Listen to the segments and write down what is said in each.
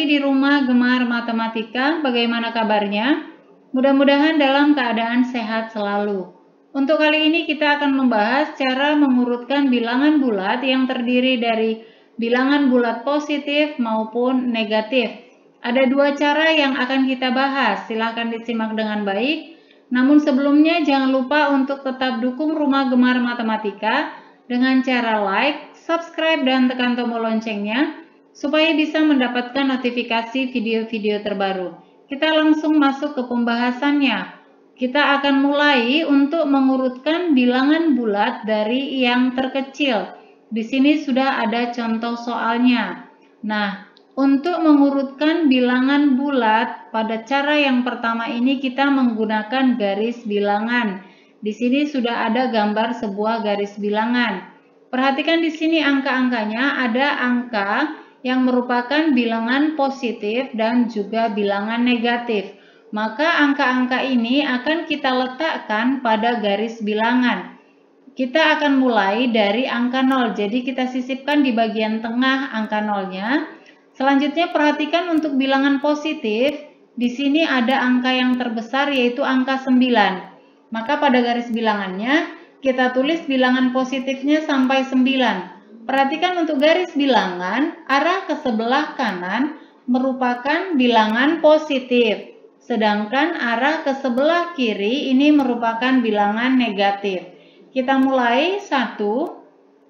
kembali di rumah Gemar Matematika. Bagaimana kabarnya? Mudah-mudahan dalam keadaan sehat selalu. Untuk kali ini kita akan membahas cara mengurutkan bilangan bulat yang terdiri dari bilangan bulat positif maupun negatif. Ada dua cara yang akan kita bahas. Silahkan disimak dengan baik. Namun sebelumnya jangan lupa untuk tetap dukung Rumah Gemar Matematika dengan cara like, subscribe, dan tekan tombol loncengnya supaya bisa mendapatkan notifikasi video-video terbaru. Kita langsung masuk ke pembahasannya. Kita akan mulai untuk mengurutkan bilangan bulat dari yang terkecil. Di sini sudah ada contoh soalnya. Nah, untuk mengurutkan bilangan bulat pada cara yang pertama ini kita menggunakan garis bilangan. Di sini sudah ada gambar sebuah garis bilangan. Perhatikan di sini angka-angkanya, ada angka yang merupakan bilangan positif dan juga bilangan negatif. Maka angka-angka ini akan kita letakkan pada garis bilangan. Kita akan mulai dari angka 0, jadi kita sisipkan di bagian tengah angka 0-nya. Selanjutnya perhatikan untuk bilangan positif, di sini ada angka yang terbesar yaitu angka 9. Maka pada garis bilangannya kita tulis bilangan positifnya sampai 9. Perhatikan untuk garis bilangan, arah ke sebelah kanan merupakan bilangan positif, sedangkan arah ke sebelah kiri ini merupakan bilangan negatif. Kita mulai 1, 2,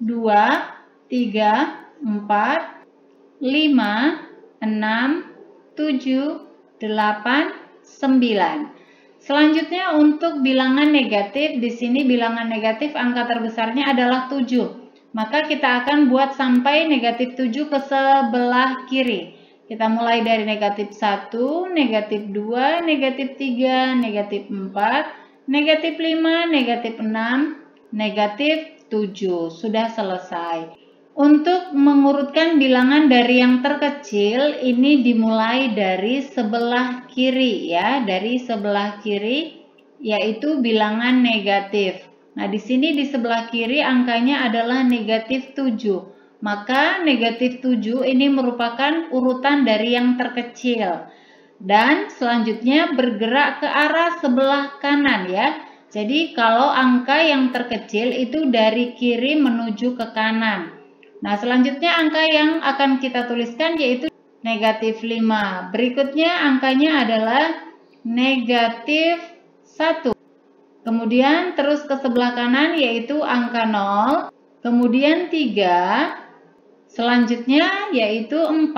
3, 4, 5, 6, 7, 8, 9. Selanjutnya untuk bilangan negatif, di sini bilangan negatif angka terbesarnya adalah 7. Maka kita akan buat sampai negatif 7 ke sebelah kiri. Kita mulai dari negatif 1, negatif 2, negatif 3, negatif 4, negatif 5, negatif 6, negatif 7. Sudah selesai. Untuk mengurutkan bilangan dari yang terkecil, ini dimulai dari sebelah kiri ya, dari sebelah kiri yaitu bilangan negatif. Nah, di sini di sebelah kiri angkanya adalah negatif 7. Maka negatif 7 ini merupakan urutan dari yang terkecil. Dan selanjutnya bergerak ke arah sebelah kanan ya. Jadi kalau angka yang terkecil itu dari kiri menuju ke kanan. Nah, selanjutnya angka yang akan kita tuliskan yaitu negatif 5. Berikutnya angkanya adalah negatif 1. Kemudian terus ke sebelah kanan yaitu angka 0, kemudian 3, selanjutnya yaitu 4,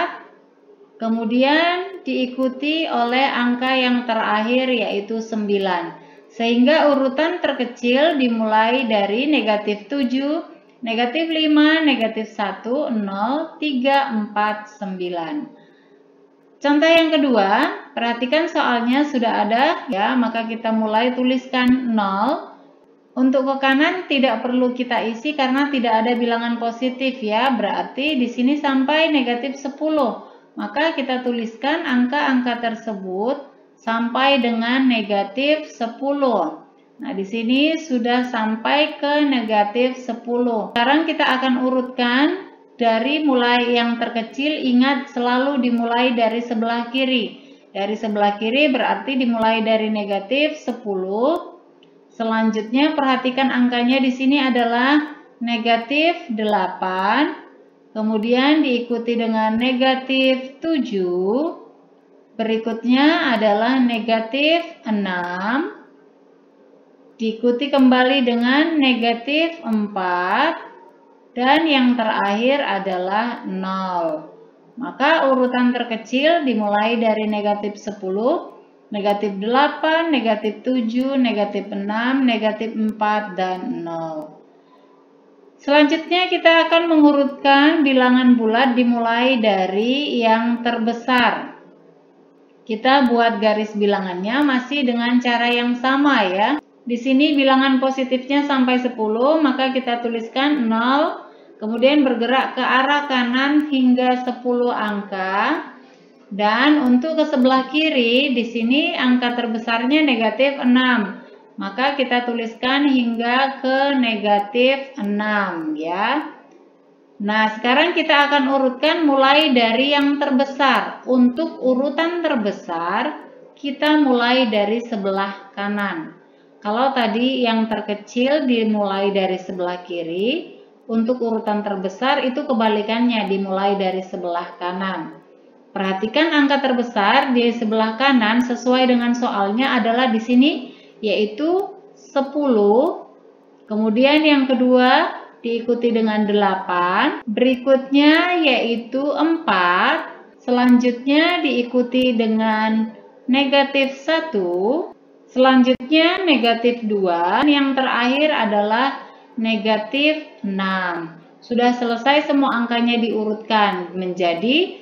kemudian diikuti oleh angka yang terakhir yaitu 9. Sehingga urutan terkecil dimulai dari negatif 7, negatif 5, negatif 1, 0, 3, 4, 9. Contoh yang kedua, perhatikan soalnya sudah ada ya, maka kita mulai tuliskan 0. Untuk ke kanan tidak perlu kita isi karena tidak ada bilangan positif ya, berarti di sini sampai negatif 10. Maka kita tuliskan angka-angka tersebut sampai dengan negatif 10. Nah, di sini sudah sampai ke negatif 10. Sekarang kita akan urutkan dari mulai yang terkecil, ingat selalu dimulai dari sebelah kiri. Dari sebelah kiri berarti dimulai dari negatif 10. Selanjutnya perhatikan angkanya di sini adalah negatif 8. Kemudian diikuti dengan negatif 7. Berikutnya adalah negatif 6. Diikuti kembali dengan negatif 4. Dan yang terakhir adalah 0. Maka urutan terkecil dimulai dari negatif 10, negatif 8, negatif 7, negatif 6, negatif 4, dan 0. Selanjutnya kita akan mengurutkan bilangan bulat dimulai dari yang terbesar. Kita buat garis bilangannya masih dengan cara yang sama ya. Di sini bilangan positifnya sampai 10, maka kita tuliskan 0, kemudian bergerak ke arah kanan hingga 10 angka. Dan untuk ke sebelah kiri, di sini angka terbesarnya negatif 6. Maka kita tuliskan hingga ke negatif 6 ya. Nah, sekarang kita akan urutkan mulai dari yang terbesar. Untuk urutan terbesar, kita mulai dari sebelah kanan. Kalau tadi yang terkecil dimulai dari sebelah kiri, untuk urutan terbesar itu kebalikannya, dimulai dari sebelah kanan. Perhatikan angka terbesar di sebelah kanan sesuai dengan soalnya adalah di sini, yaitu 10. Kemudian yang kedua diikuti dengan 8, berikutnya yaitu 4, selanjutnya diikuti dengan negatif 1, selanjutnya negatif 2, yang terakhir adalah negatif 6. Sudah selesai semua angkanya diurutkan menjadi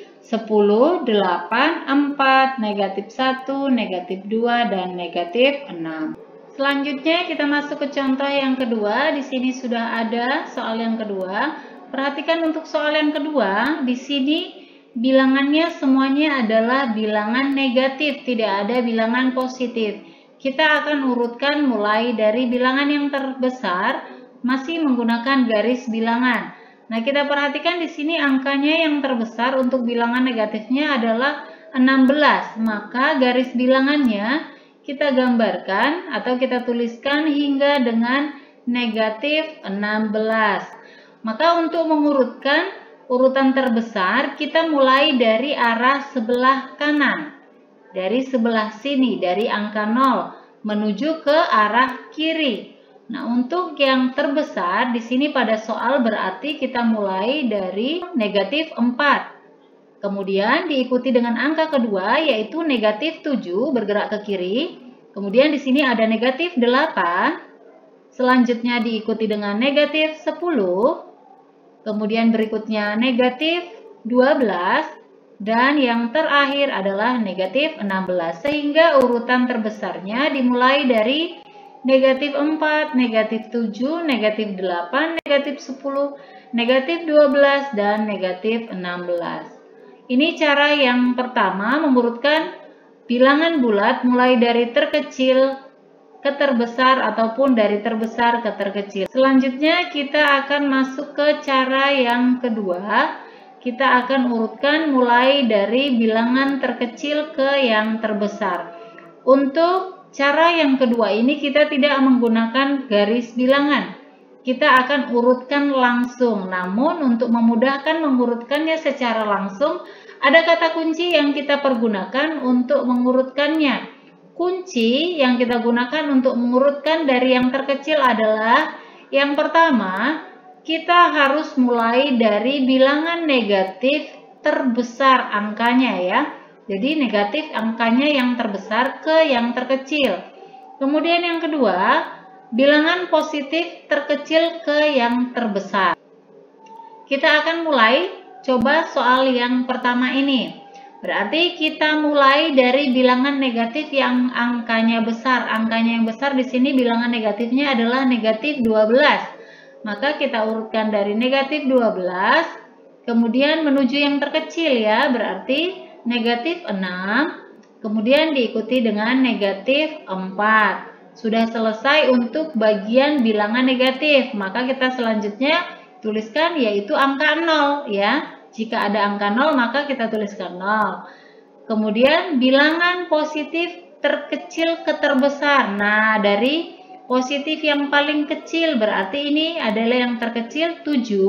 10, 8, 4, negatif 1, negatif 2, dan negatif 6. Selanjutnya kita masuk ke contoh yang kedua. Di sini sudah ada soal yang kedua. Perhatikan untuk soal yang kedua, di sini bilangannya semuanya adalah bilangan negatif, tidak ada bilangan positif. Kita akan urutkan mulai dari bilangan yang terbesar, masih menggunakan garis bilangan. Nah, kita perhatikan di sini angkanya yang terbesar untuk bilangan negatifnya adalah 16, maka garis bilangannya kita gambarkan atau kita tuliskan hingga dengan negatif 16. Maka untuk mengurutkan urutan terbesar, kita mulai dari arah sebelah kanan. Dari sebelah sini, dari angka 0 menuju ke arah kiri. Nah, untuk yang terbesar di sini pada soal berarti kita mulai dari negatif 4. Kemudian diikuti dengan angka kedua yaitu negatif 7 bergerak ke kiri. Kemudian di sini ada negatif 8. Selanjutnya diikuti dengan negatif 10. Kemudian berikutnya negatif 12. Dan yang terakhir adalah negatif 16. Sehingga urutan terbesarnya dimulai dari negatif 4, negatif 7, negatif 8, negatif 10, negatif 12, dan negatif 16. Ini cara yang pertama mengurutkan bilangan bulat mulai dari terkecil ke terbesar ataupun dari terbesar ke terkecil. Selanjutnya kita akan masuk ke cara yang kedua. Kita akan urutkan mulai dari bilangan terkecil ke yang terbesar. Untuk cara yang kedua ini kita tidak menggunakan garis bilangan. Kita akan urutkan langsung, namun untuk memudahkan mengurutkannya secara langsung, ada kata kunci yang kita pergunakan untuk mengurutkannya. Kunci yang kita gunakan untuk mengurutkan dari yang terkecil adalah yang pertama, kita harus mulai dari bilangan negatif terbesar angkanya ya. Jadi negatif angkanya yang terbesar ke yang terkecil. Kemudian yang kedua, bilangan positif terkecil ke yang terbesar. Kita akan mulai coba soal yang pertama ini. Berarti kita mulai dari bilangan negatif yang angkanya besar. Angkanya yang besar di sini bilangan negatifnya adalah negatif 12. Maka kita urutkan dari negatif 12, kemudian menuju yang terkecil ya, berarti negatif 6, kemudian diikuti dengan negatif 4. Sudah selesai untuk bagian bilangan negatif, maka kita selanjutnya tuliskan yaitu angka 0 ya. Jika ada angka 0 maka kita tuliskan 0. Kemudian bilangan positif terkecil ke terbesar. Nah, dari positif yang paling kecil berarti ini adalah yang terkecil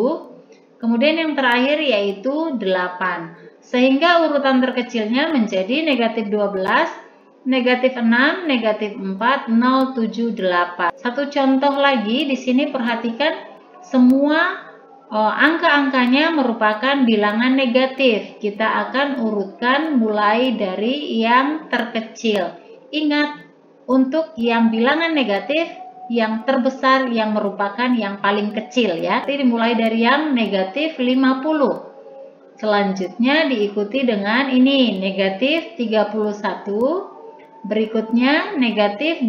7. Kemudian yang terakhir yaitu 8. Sehingga urutan terkecilnya menjadi negatif 12. Negatif 6, negatif 4, 0, 7, 8. Satu contoh lagi di sini perhatikan semua angka-angkanya merupakan bilangan negatif. Kita akan urutkan mulai dari yang terkecil. Ingat, untuk yang bilangan negatif, yang terbesar yang merupakan yang paling kecil ya. Jadi dimulai dari yang negatif 50. Selanjutnya diikuti dengan ini negatif 31. Berikutnya negatif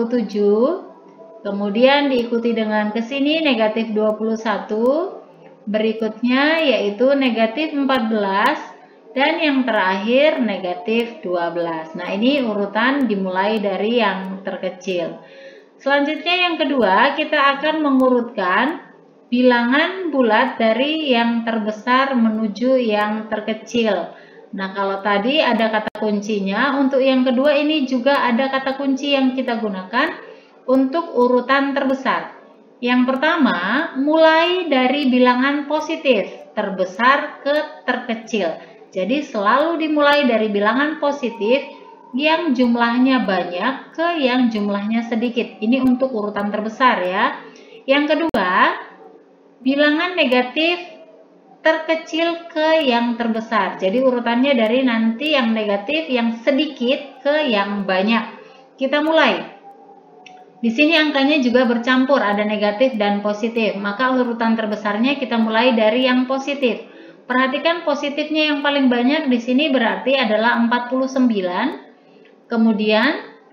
27, kemudian diikuti dengan ke sini negatif 21, berikutnya yaitu negatif 14, dan yang terakhir negatif 12. Nah, ini urutan dimulai dari yang terkecil. Selanjutnya yang kedua, kita akan mengurutkan bilangan bulat dari yang terbesar menuju yang terkecil. Nah, kalau tadi ada kata kuncinya, untuk yang kedua ini juga ada kata kunci yang kita gunakan untuk urutan terbesar. Yang pertama, mulai dari bilangan positif, terbesar ke terkecil. Jadi selalu dimulai dari bilangan positif yang jumlahnya banyak ke yang jumlahnya sedikit. Ini untuk urutan terbesar ya. Yang kedua, bilangan negatif terkecil ke yang terbesar. Jadi urutannya dari nanti yang negatif yang sedikit ke yang banyak. Kita mulai. Di sini angkanya juga bercampur, ada negatif dan positif. Maka urutan terbesarnya kita mulai dari yang positif. Perhatikan positifnya yang paling banyak di sini berarti adalah 49, kemudian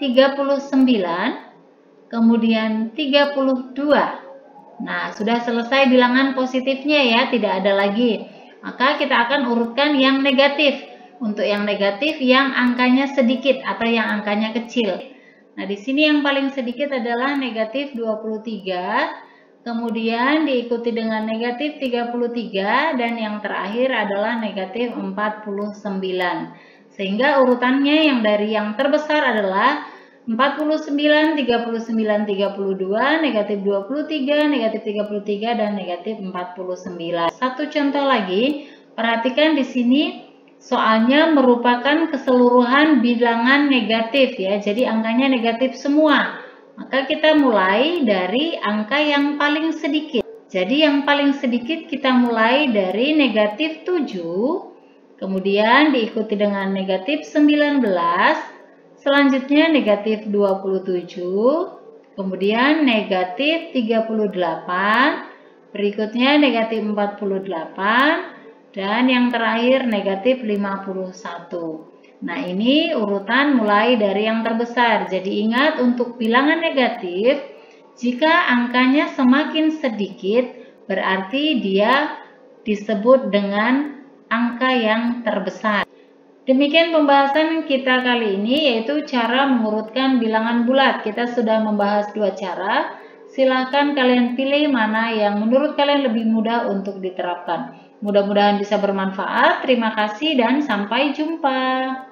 39, kemudian 32. Nah, sudah selesai bilangan positifnya ya, tidak ada lagi. Maka kita akan urutkan yang negatif. Untuk yang negatif yang angkanya sedikit atau yang angkanya kecil. Nah, di sini yang paling sedikit adalah negatif 23. Kemudian diikuti dengan negatif 33 dan yang terakhir adalah negatif 49. Sehingga urutannya yang dari yang terbesar adalah 49, 39, 32, negatif 23, negatif 33, dan negatif 49. Satu contoh lagi, perhatikan di sini soalnya merupakan keseluruhan bilangan negatif ya, jadi angkanya negatif semua. Maka kita mulai dari angka yang paling sedikit. Jadi yang paling sedikit kita mulai dari negatif 7, kemudian diikuti dengan negatif 19, selanjutnya negatif 27, kemudian negatif 38, berikutnya negatif 48, dan yang terakhir negatif 51. Nah, ini urutan mulai dari yang terbesar. Jadi ingat untuk bilangan negatif, jika angkanya semakin sedikit, berarti dia disebut dengan angka yang terbesar. Demikian pembahasan kita kali ini, yaitu cara mengurutkan bilangan bulat. Kita sudah membahas dua cara. Silahkan kalian pilih mana yang menurut kalian lebih mudah untuk diterapkan. Mudah-mudahan bisa bermanfaat. Terima kasih dan sampai jumpa.